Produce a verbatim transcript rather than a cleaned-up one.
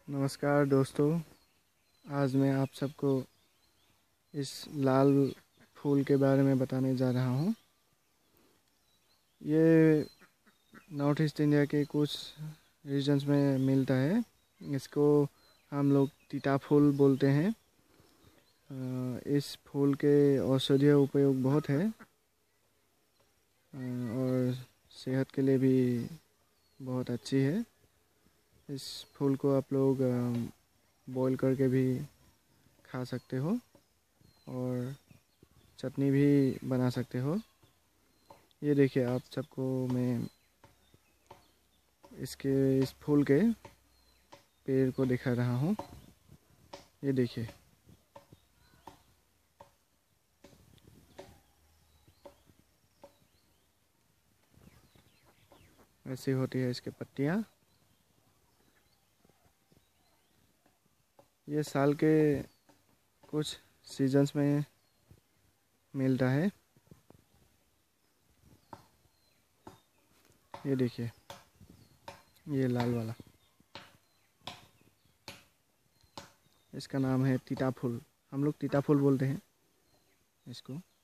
नमस्कार दोस्तों, आज मैं आप सबको इस लाल फूल के बारे में बताने जा रहा हूँ। ये नॉर्थ ईस्ट इंडिया के कुछ रीजन्स में मिलता है। इसको हम लोग तीता फूल बोलते हैं। अ, इस फूल के औषधीय उपयोग बहुत है अ, और सेहत के लिए भी बहुत अच्छी है। इस फूल को आप लोग बॉईल करके भी खा सकते हो और चटनी भी बना सकते हो। ये देखिए, आप सबको मैं इसके इस फूल के पेड़ को दिखा रहा हूँ। ये देखिए, ऐसी होती है इसकी पत्तियाँ। ये साल के कुछ सीजन्स में मिलता है। ये देखिए, ये लाल वाला, इसका नाम है तीता फूल। हम लोग तीता फूल बोलते हैं इसको।